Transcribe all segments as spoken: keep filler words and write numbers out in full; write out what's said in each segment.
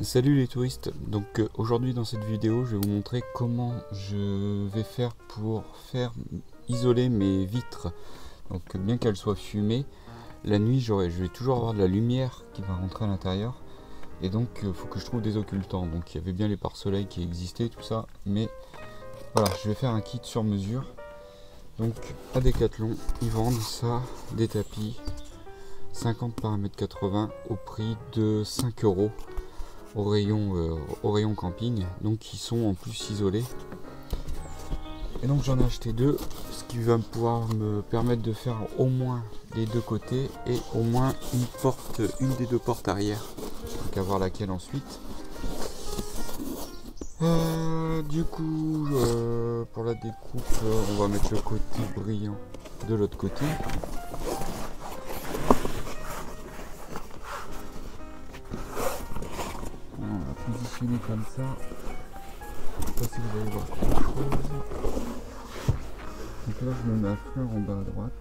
Salut les touristes, donc euh, aujourd'hui dans cette vidéo je vais vous montrer comment je vais faire pour faire isoler mes vitres. Donc bien qu'elles soient fumées, la nuit j'aurai, je vais toujours avoir de la lumière qui va rentrer à l'intérieur et donc il euh, faut que je trouve des occultants. Donc il y avait bien les pare-soleil qui existaient, tout ça, mais voilà, je vais faire un kit sur mesure. Donc à Decathlon, ils vendent ça, des tapis cinquante par un mètre quatre-vingts au prix de cinq euros. Au rayon, euh, au rayon camping, donc ils sont en plus isolés. Et donc j'en ai acheté deux, ce qui va pouvoir me permettre de faire au moins les deux côtés et au moins une porte, une des deux portes arrière. Donc à voir laquelle ensuite. Euh, du coup, euh, pour la découpe, euh, on va mettre le côté brillant de l'autre côté. Positionner comme ça. Je sais pas si vous allez voir quelque chose. Donc là je me mets la fleur en bas à droite.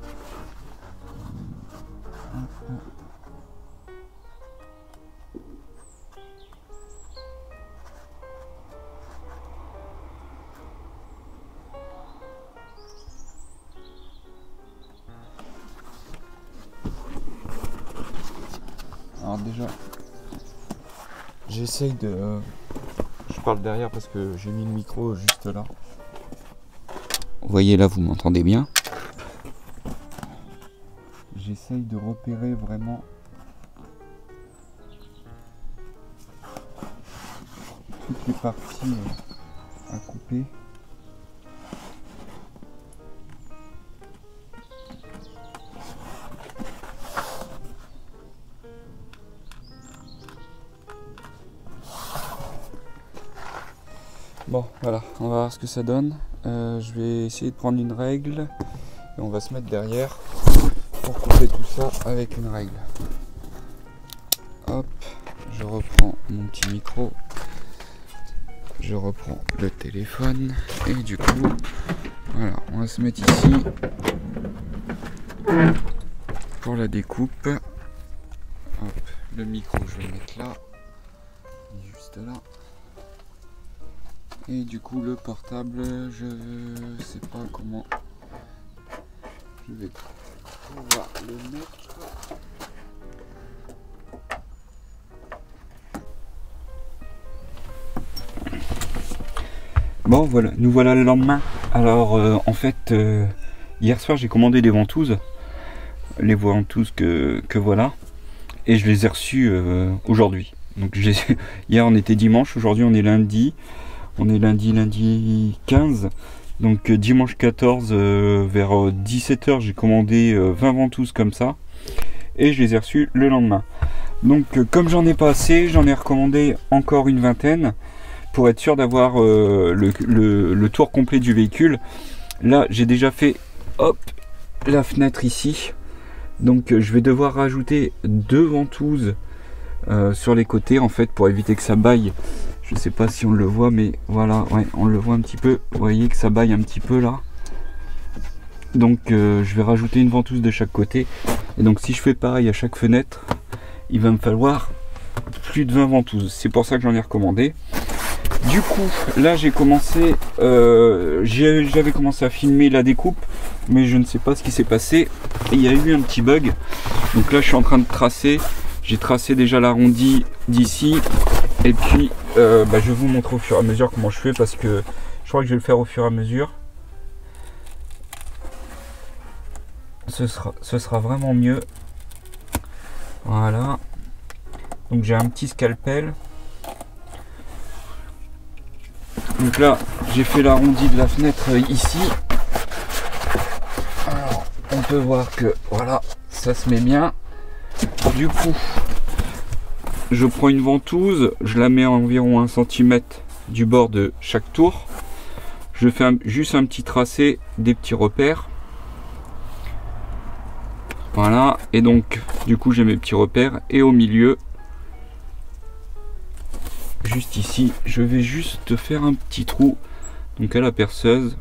Alors déjà j'essaye de... Euh, je parle derrière parce que j'ai mis le micro juste là. Vous voyez là, vous m'entendez bien. J'essaye de repérer vraiment toutes les parties euh, à couper. Bon voilà, on va voir ce que ça donne. Euh, je vais essayer de prendre une règle et on va se mettre derrière pour couper tout ça avec une règle. Hop, je reprends mon petit micro, je reprends le téléphone et du coup, voilà, on va se mettre ici pour la découpe. Hop, le micro, je vais le mettre là, juste là. Et du coup le portable, je sais pas comment je vais pouvoir le mettre. Bon voilà, nous voilà le lendemain. Alors euh, en fait euh, hier soir j'ai commandé des ventouses. Les ventouses que, que voilà. Et je les ai reçues euh, aujourd'hui. Donc hier on était dimanche, aujourd'hui on est lundi. On est lundi, lundi quinze, donc euh, dimanche quatorze, euh, vers dix-sept heures, j'ai commandé euh, vingt ventouses comme ça, et je les ai reçues le lendemain. Donc euh, comme j'en ai pas assez, j'en ai recommandé encore une vingtaine, pour être sûr d'avoir euh, le, le, le tour complet du véhicule. Là, j'ai déjà fait, hop, la fenêtre ici, donc euh, je vais devoir rajouter deux ventouses euh, sur les côtés, en fait, pour éviter que ça baille. Je sais pas si on le voit, mais voilà, ouais, on le voit un petit peu. Vous voyez que ça baille un petit peu là. Donc euh, je vais rajouter une ventouse de chaque côté. Et donc si je fais pareil à chaque fenêtre, il va me falloir plus de vingt ventouses. C'est pour ça que j'en ai recommandé. Du coup, là j'ai commencé, euh, j'avais commencé à filmer la découpe, mais je ne sais pas ce qui s'est passé. Et il y a eu un petit bug. Donc là je suis en train de tracer. J'ai tracé déjà l'arrondi d'ici. Et puis euh, bah, je vais vous montrer au fur et à mesure comment je fais, parce que je crois que je vais le faire au fur et à mesure. Ce sera, ce sera vraiment mieux. Voilà. Donc j'ai un petit scalpel. Donc là j'ai fait l'arrondi de la fenêtre ici. Alors on peut voir que voilà, ça se met bien. Du coup, je prends une ventouse, je la mets à environ un centimètre du bord de chaque tour. Je fais un, juste un petit tracé, des petits repères. Voilà, et donc du coup j'ai mes petits repères. Et au milieu, juste ici, je vais juste faire un petit trou, donc à la perceuse.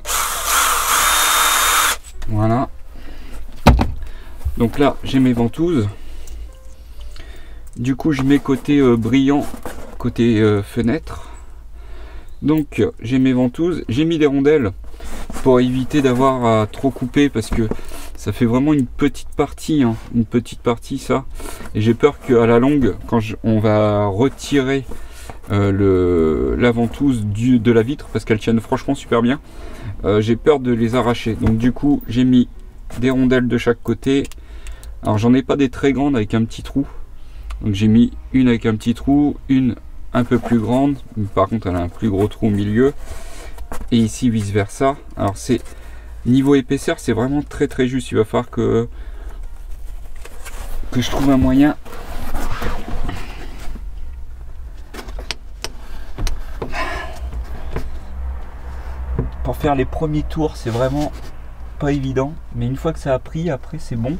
Voilà. Donc là j'ai mes ventouses. Du coup je mets côté euh, brillant côté euh, fenêtre. Donc j'ai mes ventouses, j'ai mis des rondelles pour éviter d'avoir à trop couper parce que ça fait vraiment une petite partie, hein, une petite partie ça. Et j'ai peur qu'à la longue, quand je, on va retirer euh, le, la ventouse du, de la vitre, parce qu'elle tienne franchement super bien, euh, j'ai peur de les arracher. Donc du coup j'ai mis des rondelles de chaque côté. Alors j'en ai pas des très grandes avec un petit trou. Donc j'ai mis une avec un petit trou, une un peu plus grande, par contre elle a un plus gros trou au milieu. Et ici vice versa. Alors c'est niveau épaisseur, c'est vraiment très très juste. Il va falloir que que je trouve un moyen pour faire les premiers tours. C'est vraiment pas évident, mais une fois que ça a pris, après c'est bon.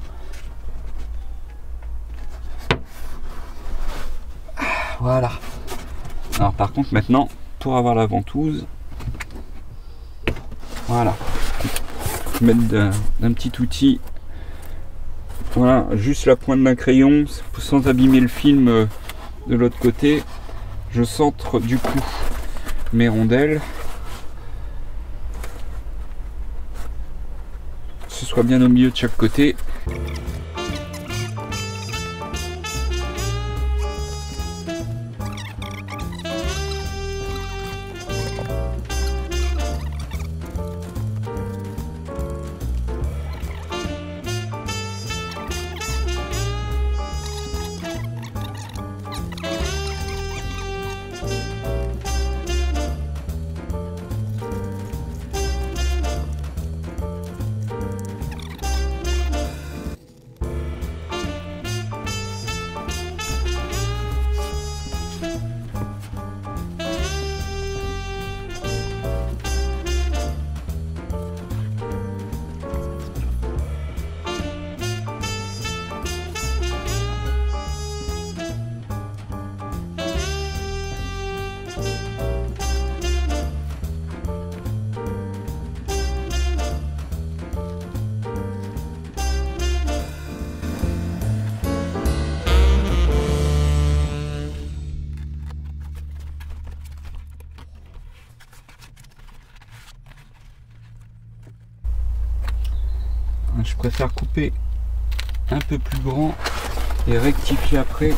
Voilà. Alors par contre maintenant, pour avoir la ventouse, voilà, mettre d'un d'un petit outil, voilà, juste la pointe d'un crayon sans abîmer le film de l'autre côté. Je centre du coup mes rondelles, que ce soit bien au milieu de chaque côté. Je préfère couper un peu plus grand et rectifier après.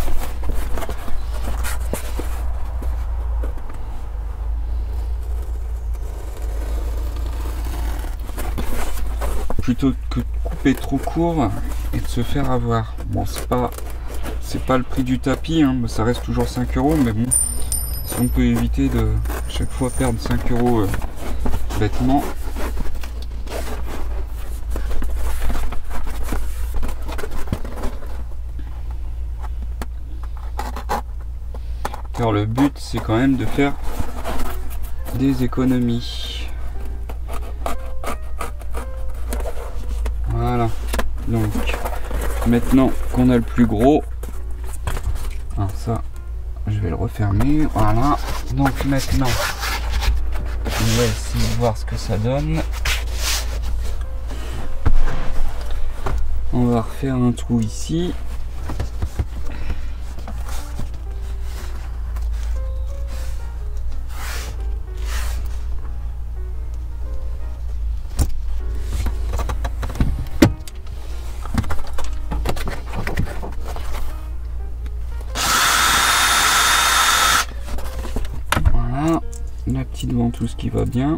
Plutôt que de couper trop court et de se faire avoir. Bon, c'est pas c'est pas le prix du tapis, hein, ça reste toujours cinq euros, mais bon, si on peut éviter de chaque fois perdre cinq euros euh, bêtement. Car le but c'est quand même de faire des économies. Voilà. Donc maintenant qu'on a le plus gros, hein, ça je vais le refermer. Voilà. Donc maintenant on va essayer de voir ce que ça donne. On va refaire un trou ici. La petite ventouse qui va bien.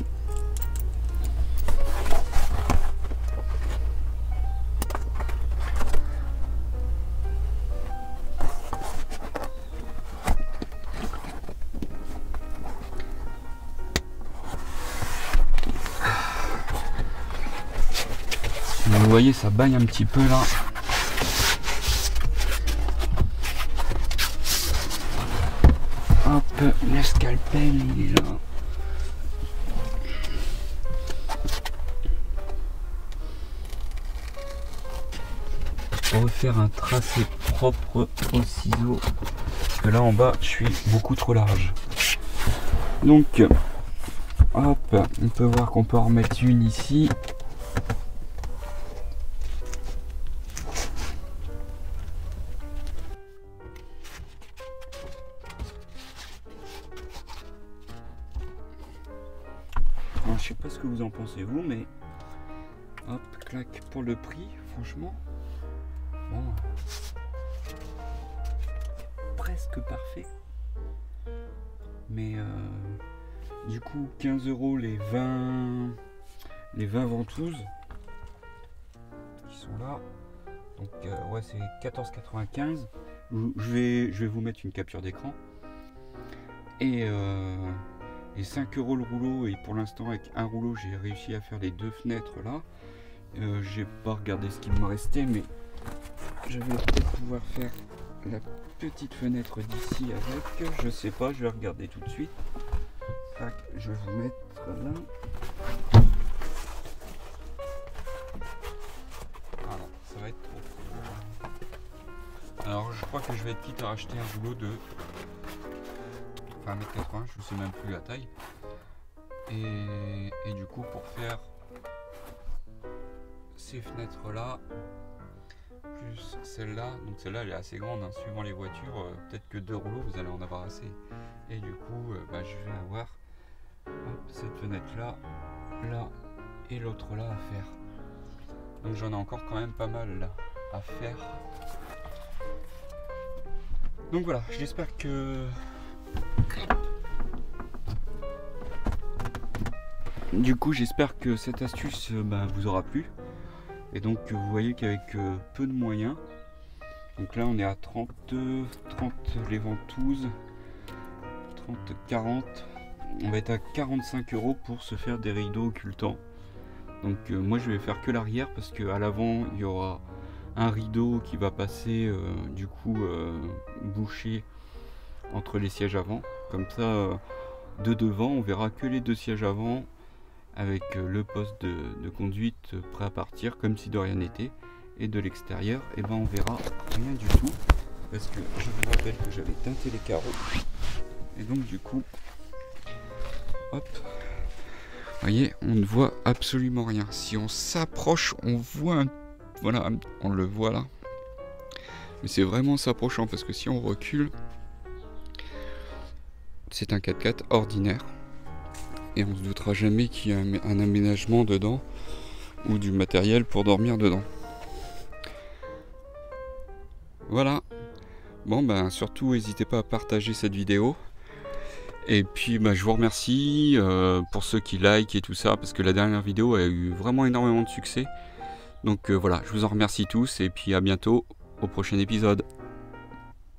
Vous voyez, ça baille un petit peu là. Hop, le scalpel il est là. Refaire un tracé propre au ciseau, parce que là en bas je suis beaucoup trop large. Donc hop, on peut voir qu'on peut en remettre une ici. je sais pas ce que vous en pensez vous, mais hop, clac, pour le prix, franchement, bon, presque parfait. Mais euh, du coup, quinze euros les vingt, les vingt ventouses qui sont là. Donc euh, ouais, c'est quatorze quatre-vingt-quinze. Je vais, je vais vous mettre une capture d'écran. Et, euh, et cinq euros le rouleau. Et pour l'instant, avec un rouleau, j'ai réussi à faire les deux fenêtres là. Euh, j'ai pas regardé ce qu'il me restait, mais je vais peut-être pouvoir faire la petite fenêtre d'ici avec. Je sais pas, je vais regarder tout de suite. Tac, je vais vous mettre là. Voilà, ça va être trop. Alors je crois que je vais être quitte à racheter un rouleau de enfin un mètre quatre-vingts, je ne sais même plus la taille. Et, et du coup pour faire ces fenêtres là, plus celle-là, donc celle-là elle est assez grande, hein, suivant les voitures, euh, peut-être que deux rouleaux vous allez en avoir assez. Et du coup euh, bah, je vais avoir hop, cette fenêtre là, là et l'autre là à faire. Donc j'en ai encore quand même pas mal là à faire. Donc voilà, j'espère que du coup j'espère que cette astuce bah, vous aura plu. Et donc vous voyez qu'avec euh, peu de moyens, donc là on est à trente, trente les ventouses, trente, quarante, on va être à quarante-cinq euros pour se faire des rideaux occultants. Donc euh, moi je vais faire que l'arrière parce qu'à l'avant il y aura un rideau qui va passer euh, du coup euh, bouché entre les sièges avant. Comme ça euh, de devant on verra que les deux sièges avant avec euh, le poste de, de conduite prêt à partir comme si de rien n'était. Et de l'extérieur et eh ben on verra rien du tout parce que je vous rappelle que j'avais teinté les carreaux. Et donc du coup hop, vous voyez, on ne voit absolument rien. Si on s'approche, on voit un... Voilà, on le voit là. Mais c'est vraiment s'approchant parce que si on recule, c'est un quatre-quatre ordinaire. Et on se doutera jamais qu'il y a un aménagement dedans ou du matériel pour dormir dedans. Voilà. Bon ben surtout n'hésitez pas à partager cette vidéo. Et puis bah, je vous remercie euh, pour ceux qui like et tout ça, parce que la dernière vidéo a eu vraiment énormément de succès. Donc euh, voilà, je vous en remercie tous et puis à bientôt au prochain épisode.